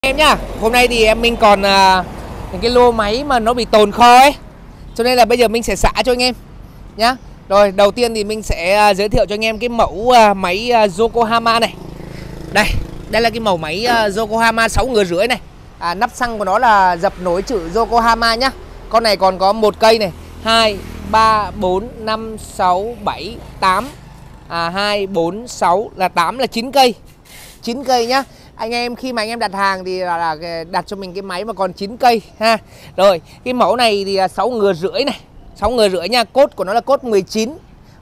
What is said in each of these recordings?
Em nhá, hôm nay thì mình còn những cái lô máy mà nó bị tồn kho ấy, cho nên là bây giờ mình sẽ xả cho anh em nhá. Rồi đầu tiên thì mình sẽ giới thiệu cho anh em cái mẫu máy Yokohama này. Đây là cái mẫu máy Yokohama 6 ngựa rưỡi này. Nắp xăng của nó là dập nối chữ Yokohama nhá. Con này còn có một cây này, 2, 3, 4, 5, 6, 7, 8 2, 4, 6 là 8 là 9 cây 9 cây nhá. Anh em khi mà anh em đặt hàng thì là đặt cho mình cái máy mà còn 9 cây ha. Rồi cái mẫu này thì 6 ngựa rưỡi này, 6 ngựa rưỡi nha. Cốt của nó là cốt 19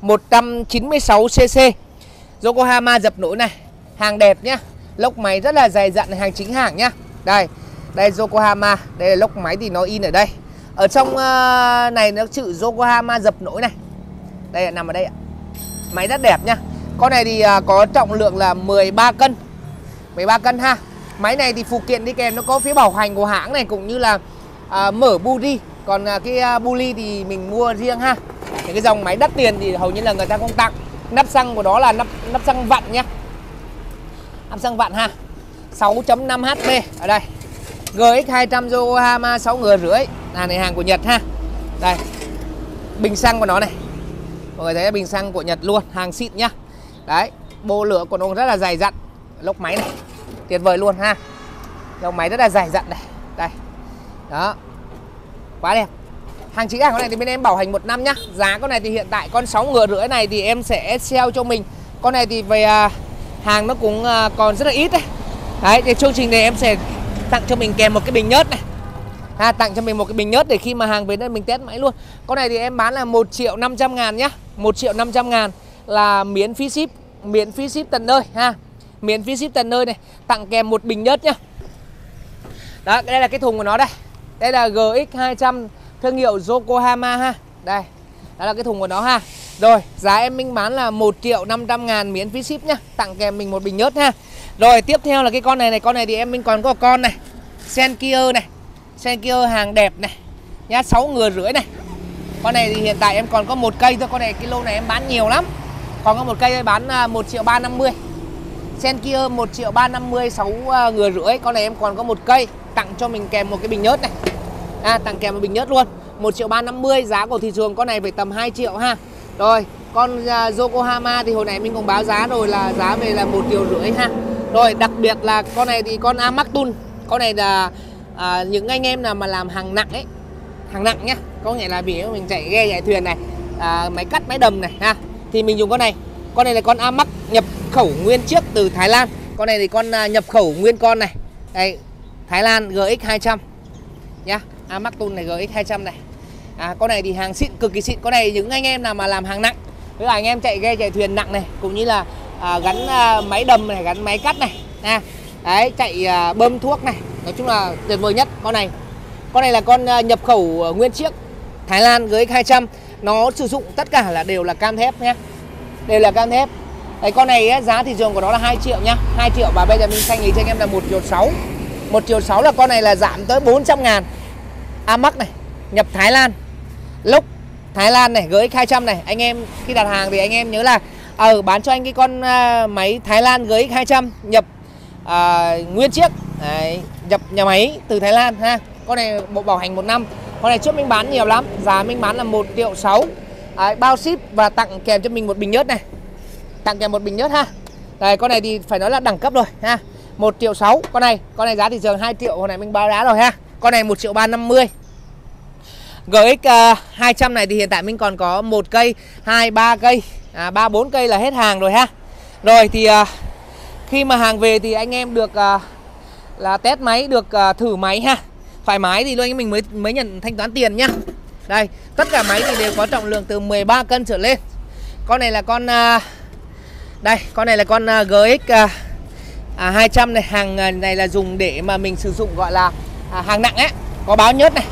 196cc. Yokohama dập nối này, hàng đẹp nhá. Lốc máy rất là dày dặn, hàng chính hãng nhá. Đây Yokohama, đây là lốc máy thì nó in ở đây. Ở trong này nó chữ Yokohama dập nối này. Đây là nằm ở đây ạ. Máy rất đẹp nhá. Con này thì có trọng lượng là 13 cân 13 cân ha. Máy này thì phụ kiện đi kèm nó có phiếu bảo hành của hãng này, cũng như là mở buli. Còn cái buli thì mình mua riêng ha. Những cái dòng máy đắt tiền thì hầu như là người ta không tặng. Nắp xăng của đó là nắp xăng vặn nhá. Nắp xăng vặn ha. 6.5 HP ở đây. GX 200 Yokohama 6 ngựa rưỡi. Này hàng của Nhật ha. Đây. Bình xăng của nó này. Mọi người thấy là bình xăng của Nhật luôn, hàng xịn nhá. Đấy, bô lửa của nó rất là dày dặn. Lốc máy này tuyệt vời luôn ha. Lốc máy rất là dày dặn này. Đây. Đó. Quá đẹp. Hàng chính hãng con này thì bên em bảo hành 1 năm nhá. Giá con này thì hiện tại con 6 ngựa rưỡi này thì em sẽ sale cho mình. Con này thì về hàng nó cũng còn rất là ít đấy. Đấy, thì chương trình này em sẽ tặng cho mình kèm một cái bình nhớt này. Tặng cho mình một cái bình nhớt để khi mà hàng về đây mình test máy luôn. Con này thì em bán là 1.500.000 nhá. 1.500.000 là miễn phí ship, miễn phí ship tận nơi ha. Miễn phí ship tận nơi này, tặng kèm một bình nhớt nhá. Đó, đây là cái thùng của nó đây. Đây là GX 200 thương hiệu Yokohama ha. Đây. Đó là cái thùng của nó ha. Rồi, giá em mình bán là 1.500.000 miễn phí ship nhá, tặng kèm mình một bình nhớt ha. Rồi, tiếp theo là cái con này này, con này thì em mình còn có con này. Senkier này. Senkier hàng đẹp này. Nhá, 6 ngựa rưỡi này. Con này thì hiện tại em còn có một cây thôi, con này cái lô này em bán nhiều lắm. Còn có một cây thôi, bán 1.350.000. Senkier 1.350.000 6 ngựa rưỡi. Con này em còn có một cây, tặng cho mình kèm một cái bình nhớt này. Tặng kèm một bình nhớt luôn. 1.350.000, giá của thị trường con này phải tầm 2 triệu ha. Rồi, con Yokohama thì hồi nãy mình cũng báo giá rồi, là giá về là 1,5 triệu ha. Rồi, đặc biệt là con này thì con Amaktun. Con này là những anh em nào mà làm hàng nặng ấy, hàng nặng nhá, có nghĩa là vì mình chạy ghe chạy thuyền này, máy cắt máy đầm này ha, thì mình dùng con này. Con này là con Amac nhập khẩu nguyên chiếc từ Thái Lan. Con này thì con nhập khẩu nguyên con này. Đây, Thái Lan GX 200 nhá. Amaktun này GX 200 này. Con này thì hàng xịn, cực kỳ xịn. Con này những anh em nào mà làm hàng nặng, với là anh em chạy ghe chạy thuyền nặng này, cũng như là gắn máy đầm này, gắn máy cắt này. Đấy, chạy bơm thuốc này, nói chung là tuyệt vời nhất con này. Con này là con nhập khẩu nguyên chiếc Thái Lan GX 200. Nó sử dụng tất cả là đều là cam thép nhé. Đều là cam thép. Đấy, con này ấy, giá thị trường của nó là 2 triệu nhá. 2 triệu và bây giờ mình thanh lý cho anh em là 1,6 triệu. 1,6 triệu là con này là giảm tới 400.000. Amac này, nhập Thái Lan. Lốc Thái Lan này, GX 200 này. Anh em khi đặt hàng thì anh em nhớ là bán cho anh cái con máy Thái Lan GX 200 nhập nguyên chiếc. Đấy, nhập nhà máy từ Thái Lan ha. Con này bộ bảo hành 1 năm. Con này trước mình bán nhiều lắm, giá mình bán là 1,6 triệu. Bao ship và tặng kèm cho mình một bình nhớt này. Tặng kèm một bình nhớt ha. Đây, con này thì phải nói là đẳng cấp rồi ha. 1,6 triệu. Con này giá thị trường 2 triệu, hồi nãy mình báo giá rồi ha. Con này 1.350.000. GX 200 này thì hiện tại mình còn có 1 cây, 2, 3 cây, 3, 4 cây là hết hàng rồi ha. Rồi thì khi mà hàng về thì anh em được là test máy, được thử máy ha. Phải máy thì anh mình mới nhận thanh toán tiền nhá. Đây, tất cả máy thì đều có trọng lượng từ 13 cân trở lên. Con này là con đây, con này là con GX 200 này. Hàng này là dùng để mà mình sử dụng gọi là hàng nặng ấy. Có báo nhớt này.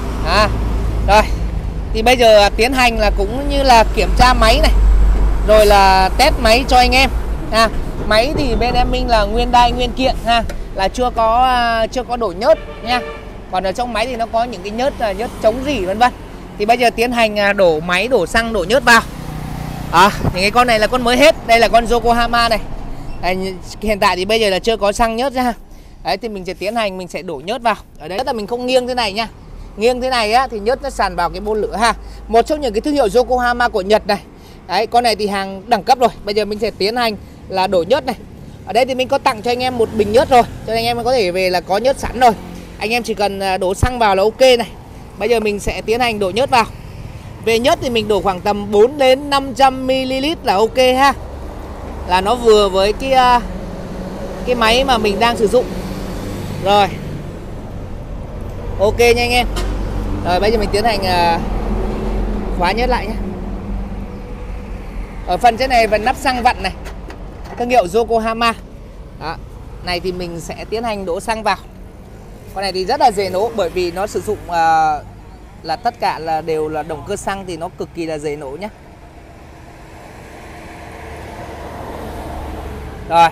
Rồi, thì bây giờ tiến hành là cũng như là kiểm tra máy này, rồi là test máy cho anh em. Máy thì bên em mình là nguyên đai nguyên kiện ha, là chưa có đổ nhớt nha. Còn ở trong máy thì nó có những cái nhớt chống rỉ vân vân. Thì bây giờ tiến hành đổ máy, đổ xăng, đổ nhớt vào. Những cái con này là con mới hết. Đây là con Yokohama này. Hiện tại thì bây giờ là chưa có xăng nhớt ra. Đấy thì mình sẽ tiến hành mình sẽ đổ nhớt vào. Ở đấy là mình không nghiêng thế này nha. Nghiêng thế này á thì nhớt nó sàn vào cái bô lửa ha. Một trong những cái thương hiệu Yokohama của Nhật này. Đấy, con này thì hàng đẳng cấp rồi. Bây giờ mình sẽ tiến hành là đổ nhớt này. Ở đây thì mình có tặng cho anh em một bình nhớt rồi, cho anh em có thể về là có nhớt sẵn rồi. Anh em chỉ cần đổ xăng vào là ok này. Bây giờ mình sẽ tiến hành đổ nhớt vào. Về nhớt thì mình đổ khoảng tầm 4 đến 500 ml là ok ha. Là nó vừa với cái máy mà mình đang sử dụng. Rồi. Ok nha anh em. Rồi bây giờ mình tiến hành khóa nhớt lại nhé. Ở phần trên này phần nắp xăng vặn này, thương hiệu Yokohama. Đó. Này thì mình sẽ tiến hành đổ xăng vào. Con này thì rất là dễ nổ, bởi vì nó sử dụng là tất cả là đều là động cơ xăng thì nó cực kỳ là dễ nổ nhé. Rồi.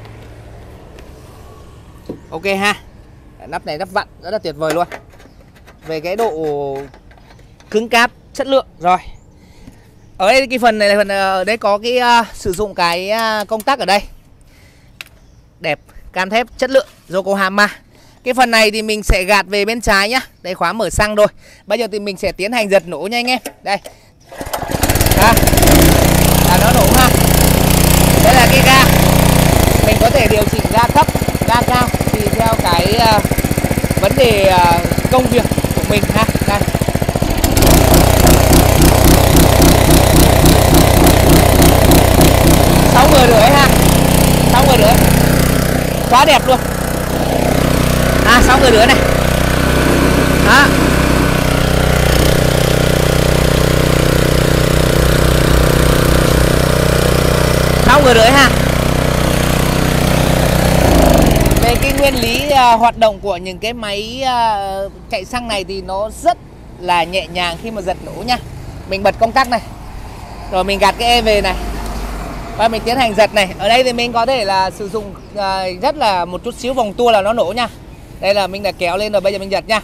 Ok ha. Nắp này nắp vặn rất là tuyệt vời luôn. Về cái độ cứng cáp, chất lượng. Rồi. Ở đây cái phần này là phần ở đây có cái sử dụng cái công tắc ở đây. Đẹp, can thép chất lượng Yokohama. Cái phần này thì mình sẽ gạt về bên trái nhá. Đây khóa mở xăng rồi. Bây giờ thì mình sẽ tiến hành giật nổ nha anh em. Đây. Đó. Là nó nổ ha. Đây là cái ga. Mình có thể điều chỉnh ga thấp, ga cao tùy theo cái vấn đề công việc của mình ha. Đây. Sáu người rưỡi ha. 6 người rưỡi. Quá đẹp luôn. 6 người rưỡi này. Đó. Sáu người rưỡi ha. Về cái nguyên lý hoạt động của những cái máy chạy xăng này thì nó rất là nhẹ nhàng khi mà giật nổ nha. Mình bật công tắc này. Rồi mình gạt cái e về này. Và mình tiến hành giật này. Ở đây thì mình có thể là sử dụng rất là một chút xíu vòng tua là nó nổ nha. Đây là mình đã kéo lên rồi, bây giờ mình giật nha.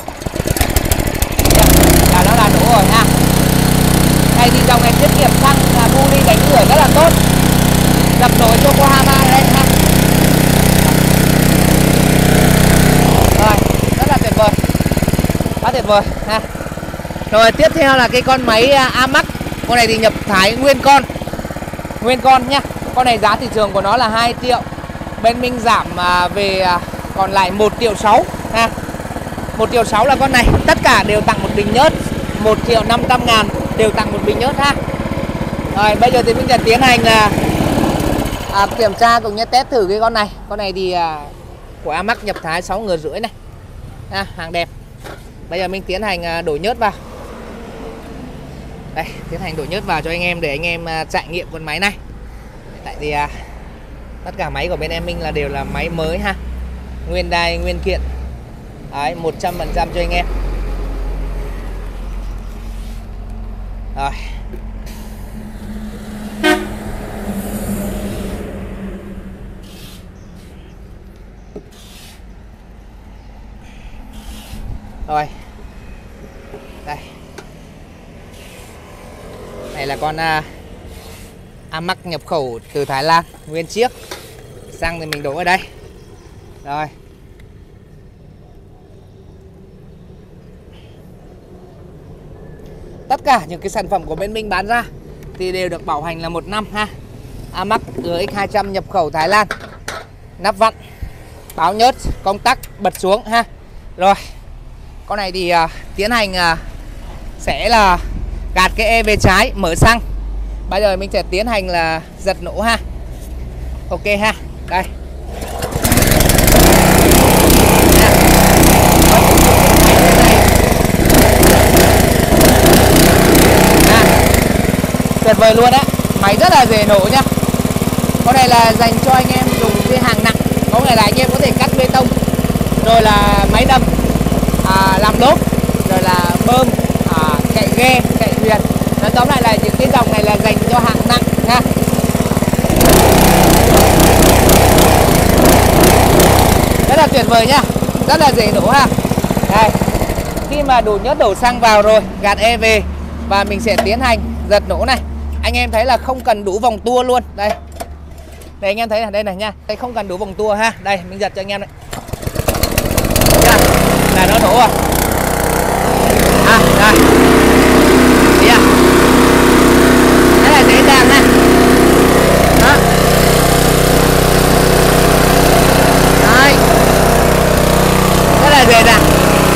Là nó là nổ rồi ha. Này thì dòng này tiết kiệm xăng, là bu đi đánh lửa rất là tốt. Dập nổ Yokohama đây ha. Rồi, rất là tuyệt vời. Quá tuyệt vời ha. Rồi tiếp theo là cái con máy AMAX. Con này thì nhập Thái nguyên con nhá. Con này giá thị trường của nó là 2 triệu. Bên mình giảm về còn lại 1 triệu 6 ha. 1 triệu 6 là con này. Tất cả đều tặng một bình nhớt. 1 triệu 500 ngàn đều tặng một bình nhớt ha. Rồi bây giờ thì mình sẽ tiến hành kiểm tra cũng như test thử cái con này. Con này thì của AMAX nhập Thái 6 người rưỡi này ha, hàng đẹp. Bây giờ mình tiến hành đổ nhớt vào. Đây, tiến hành đổ nhớt vào cho anh em để anh em trải nghiệm con máy này. Tại vì tất cả máy của bên em mình là đều là máy mới ha. Nguyên đai, nguyên kiện. Đấy, 100% cho anh em. Rồi. Rồi. Đây. Này là con AMAX nhập khẩu từ Thái Lan, nguyên chiếc. Xăng thì mình đổ ở đây. Rồi. Tất cả những cái sản phẩm của bên mình bán ra thì đều được bảo hành là 1 năm ha. AMAX RX200 nhập khẩu Thái Lan. Nắp vặn, báo nhớt, công tắc bật xuống ha. Rồi. Con này thì tiến hành sẽ là gạt cái e về trái, mở xăng. Bây giờ mình sẽ tiến hành là giật nổ ha. Ok ha. Đây. Tuyệt vời luôn á. Máy rất là dễ nổ nhá. Con này là dành cho anh em dùng cái hàng nặng. Có nghĩa là anh em có thể cắt bê tông, rồi là máy đâm, làm lốp, rồi là bơm, chạy ghe, chạy thuyền. Nói tóm lại là những cái dòng này là dành cho hạng nặng ha. Rất là tuyệt vời nhá. Rất là dễ nổ ha. Đây. Khi mà đổ nhớt đổ xăng vào rồi, gạt e về và mình sẽ tiến hành giật nổ này. Anh em thấy là không cần đủ vòng tua luôn. Đây. Đây anh em thấy là đây này nha. Đây không cần đủ vòng tua ha. Đây mình giật cho anh em này. rồi. Đây. Thấy chưa? Rất là dễ dàng ha. Đó. Đấy. Rất là dễ dàng.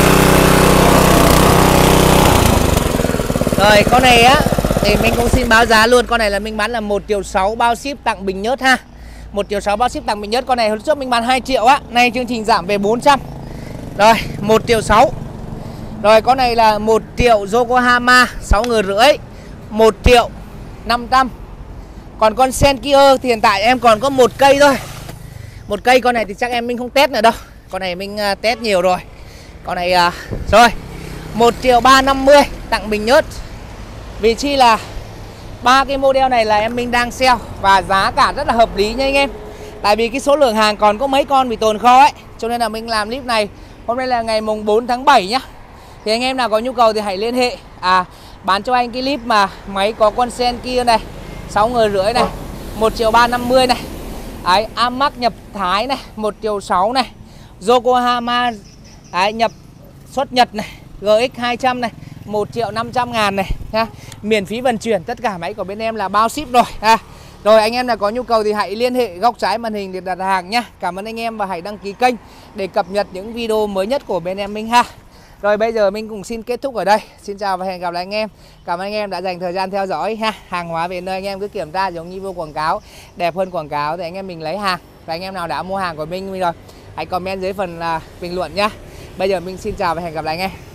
Rồi con này á thì mình cũng xin báo giá luôn. Con này là mình bán là 1,6 triệu bao ship tặng bình nhớt ha. 1,6 triệu bao ship tặng bình nhớt. Con này hồi trước mình bán 2 triệu á. Nay chương trình giảm về 400. Rồi 1,6 triệu. Rồi con này là 1 triệu Yokohama 6 người rưỡi, 1.500.000. Còn con sen kia thì hiện tại em còn có một cây thôi. Một cây, con này thì chắc em mình không test nữa đâu. Con này mình test nhiều rồi. Con này rồi 1.350.000 tặng bình nhớt. Vì chi là ba cái model này là em mình đang sale và giá cả rất là hợp lý nha anh em. Tại vì cái số lượng hàng còn có mấy con bị tồn kho ấy, cho nên là mình làm clip này. Hôm nay là ngày mùng 4 tháng 7 nhá. Thì anh em nào có nhu cầu thì hãy liên hệ. Bán cho anh cái clip mà máy có con sen kia này 6 người rưỡi này, 1.350.000 này. Đấy, Amax nhập Thái này, 1,6 triệu này. Yokohama đấy, nhập xuất Nhật này, GX 200 này, 1.500.000 này ha. Miễn phí vận chuyển, tất cả máy của bên em là bao ship rồi ha. Rồi anh em nào có nhu cầu thì hãy liên hệ góc trái màn hình để đặt hàng nhá. Cảm ơn anh em và hãy đăng ký kênh để cập nhật những video mới nhất của bên em mình ha. Rồi bây giờ mình cũng xin kết thúc ở đây. Xin chào và hẹn gặp lại anh em. Cảm ơn anh em đã dành thời gian theo dõi ha. Hàng hóa về nơi anh em cứ kiểm tra giống như vô quảng cáo, đẹp hơn quảng cáo thì anh em mình lấy hàng. Và anh em nào đã mua hàng của mình rồi hãy comment dưới phần bình luận nhá. Bây giờ mình xin chào và hẹn gặp lại anh em.